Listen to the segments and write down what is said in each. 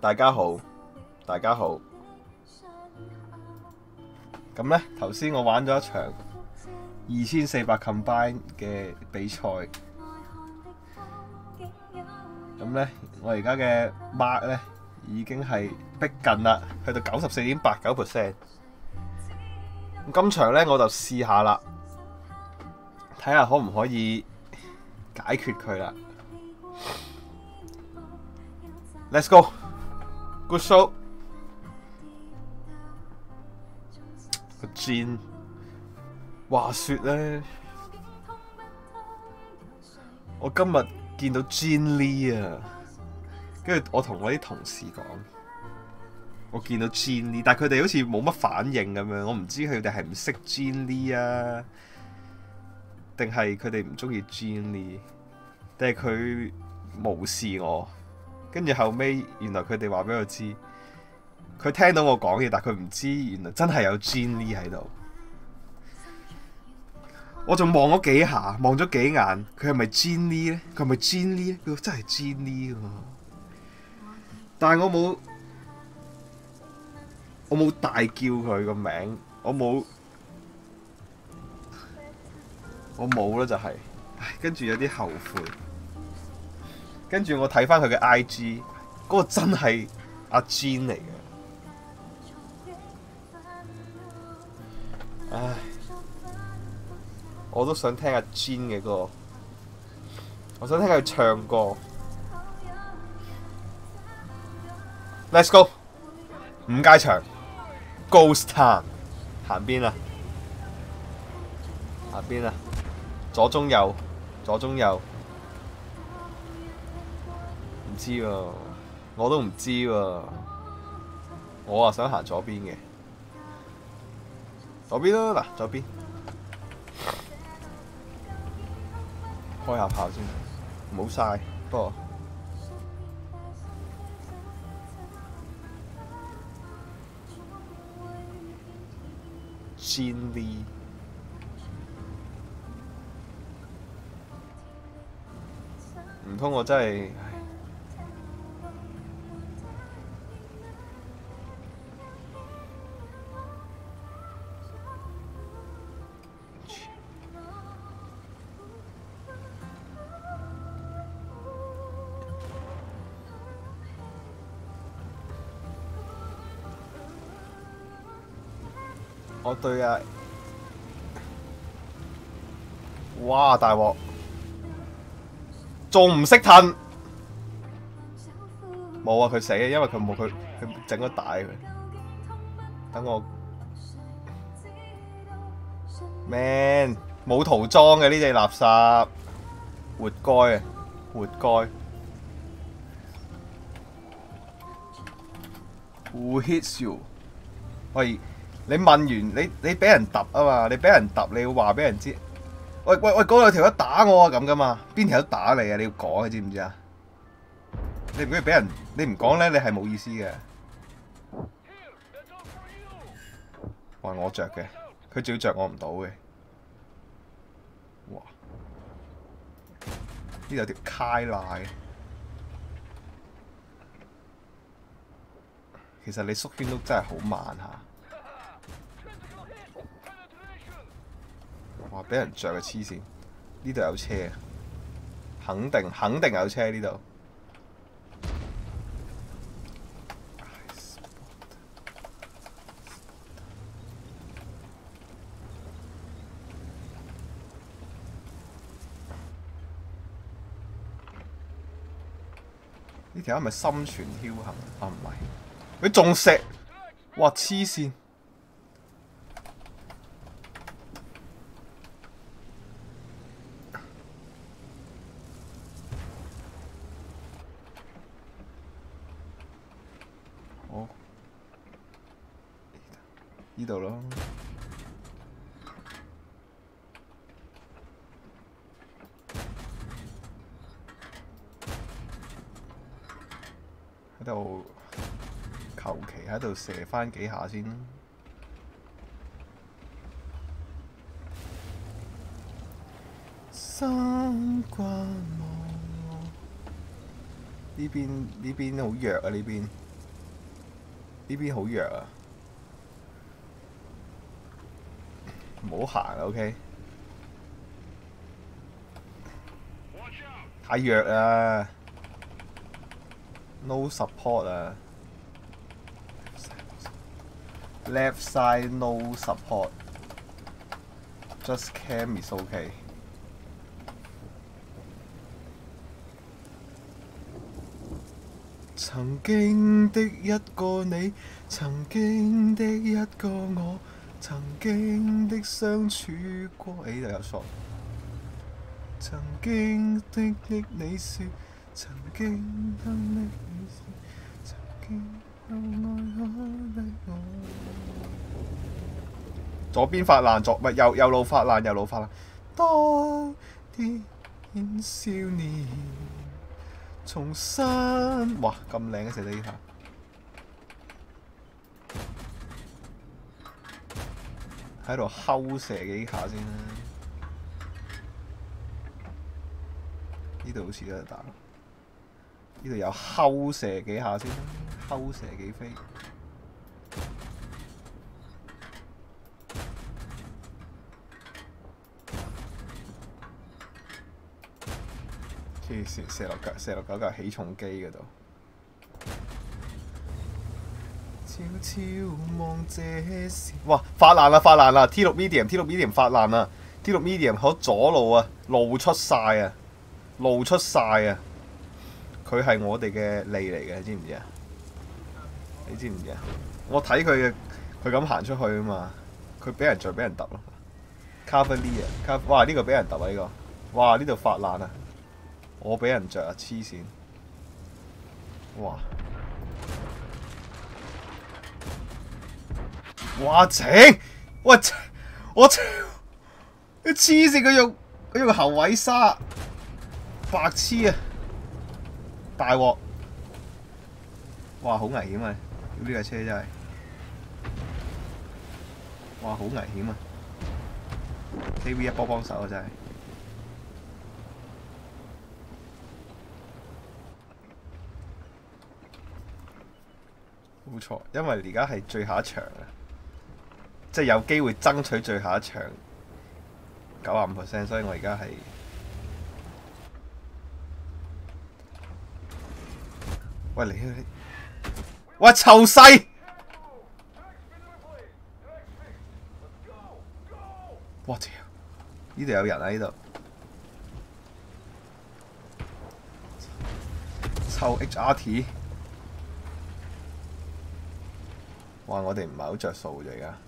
大家好，大家好。咁呢，頭先我玩咗一場2400 combine 嘅比賽。咁呢，我而家嘅 mark 呢已經係逼近啦，去到94.89%。咁今場呢，我就試下啦，睇下可唔可以解決佢啦。Let's go! Good show! 個 Jhin 話說呢，我今日見到 Jhin Lee 啊，跟住我同我啲同事講，我見到 Jhin Lee，但係佢哋好似冇乜反應咁樣，我唔知佢哋係唔識 Jhin Lee 啊，定係佢哋唔中意 Jhin Lee，定係佢無視我。跟住後尾，原來佢哋話俾我知，佢聽到我講嘢，但係佢唔知原來真係有 Jhin Lee 喺度。我仲望咗幾下，望咗幾眼，佢係咪 Jhin Lee 咧？佢係咪 Jhin Lee 咧？佢真係 Jhin Lee 喎！但係我冇大叫佢個名，我冇啦就係，唉，跟住有啲後悔。跟住我睇翻佢嘅 IG， 嗰個真係阿 Jhin 嚟嘅。唉，我都想聽阿 Jhin 嘅歌，我想聽佢唱歌。Let's go！ 五街場 Ghost Town， 行邊啊？行邊啊？左中右，左中右。唔知喎，我都唔知喎。我啊想行左邊嘅，左邊啦，嗱，左邊。開下炮先，唔好嘥。不過Jhin Lee， 唔通我真係？我對啊！哇，大鑊！仲唔識褪？冇啊！佢死啊！因為佢整咗帶佢。等我 Man 冇塗裝嘅呢隻垃圾，活該啊！活該。Who hits you？ 喂！你問完你俾人揼啊嘛？你俾人揼，你要話俾人知。喂，嗰度條友打我啊咁噶嘛？邊條友打你啊？你要講，你知唔知啊？你唔可以俾人，你唔講咧，你係冇意思嘅。話我着嘅，佢仲要着我唔到嘅。哇！呢度有條揩賴。其實你縮圈都真係好慢下。哇！俾人着嘅黐線，呢度有車，肯定有車呢度。呢條係咪心存僥倖啊？唔係，佢中石，哇黐線！好，呢度咯。喺度求其喺度射翻幾下先。三關望呢邊好弱啊！呢邊呢邊好弱啊，唔好行啊 ，OK。太弱啊 ，no support 啊 ，left side no support，just cam is OK。曾經的一個你，曾經的一個我，曾經的相處過。呢度有索。曾經的你說，曾經的你說，曾經有愛可的我。左邊發爛，唔係右路發爛，右路發爛。當天少年重新，哇咁靚嘅射得呢下。喺度睺射幾下先啦。呢度好似有得打，呢度有睺射幾下先啦，睺射幾飛。黐線，射落嗰架起重機嗰度。悄悄望這時，哇！發爛啦 ！T6 medium 發爛啦 ！T6 medium 喺左路啊，露出晒啊！佢係我哋嘅利嚟嘅，你知唔知啊？你知唔知啊？我睇佢咁行出去啊嘛，佢俾人揼咯。Cavalier， 哇！呢個俾人揼啊呢個，哇！呢度發爛啊！我俾人着啊，黐線！哇！哇整！我你黐線！佢用後位沙，白痴啊！大鑊！哇，好危險啊！呢架車真係，哇，好危險啊 ！KV 一幫手啊，真係。冇錯，因為而家係最後一場啊，即係有機會爭取最後一場95%，所以我而家係。喂你，喂臭西！哇屌！呢度有人啊呢度，臭 HRT！ 哇！我哋唔係好着數啫而家。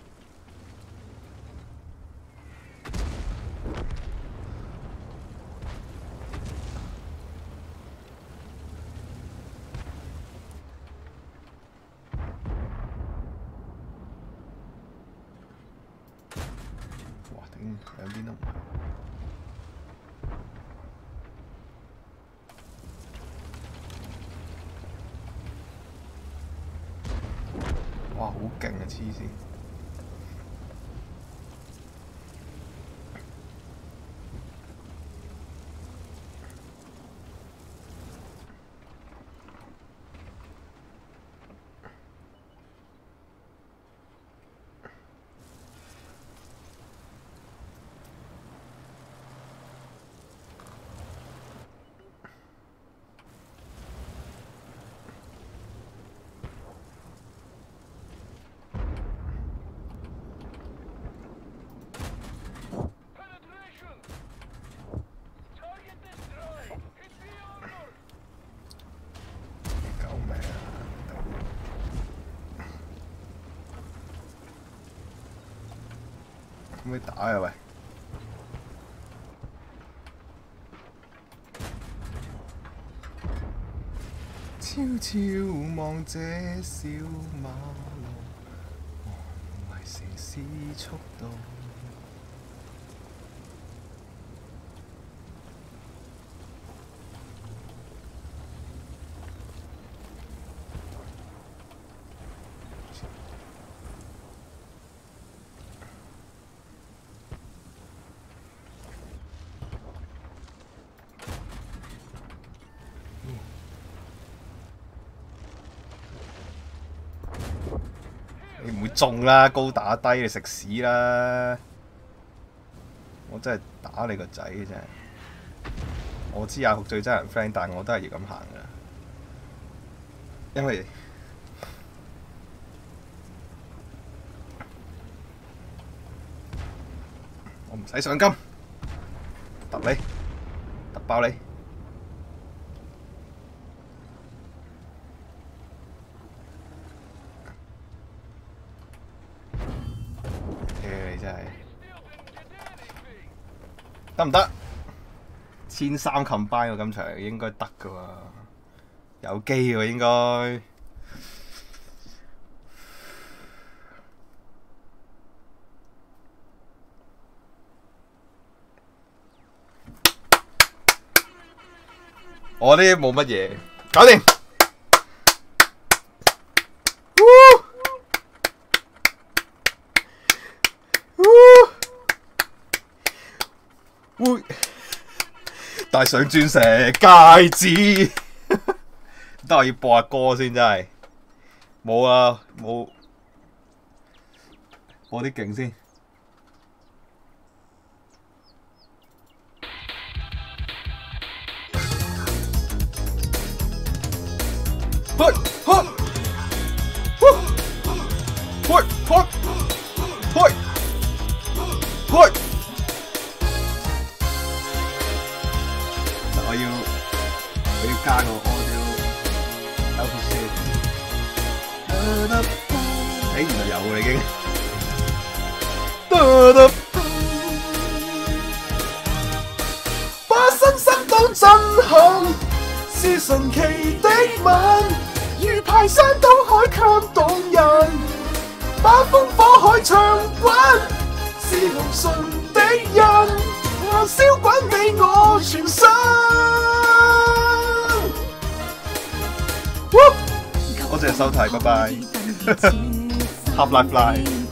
兩邊都唔係。哇！好勁啊！黐線。可唔可以打啊喂？悄悄望這小馬路，無謂城市速度。 你唔會中啦，高打低你食屎啦！我真係打你個仔真係。我知阿酷最憎人 friend， 但係我都係要咁行噶，因為我唔使上金，揼你，揼爆你。你真係得唔得？1300 combine 喎，今場應該得噶喎，有機喎應該。我啲冇乜嘢，搞掂。戴上鑽石戒指，得我要播下歌先，真係冇啊冇，播啲勁先。喂喂喂喂喂！我要加個 audio output。原來有啦已經。把身心都震撼，是神奇的吻，如排山倒海卻動人，把風火海暢滾，是龍順的人，燃燒滾你我全身。多謝收睇，拜拜。Half Life Live。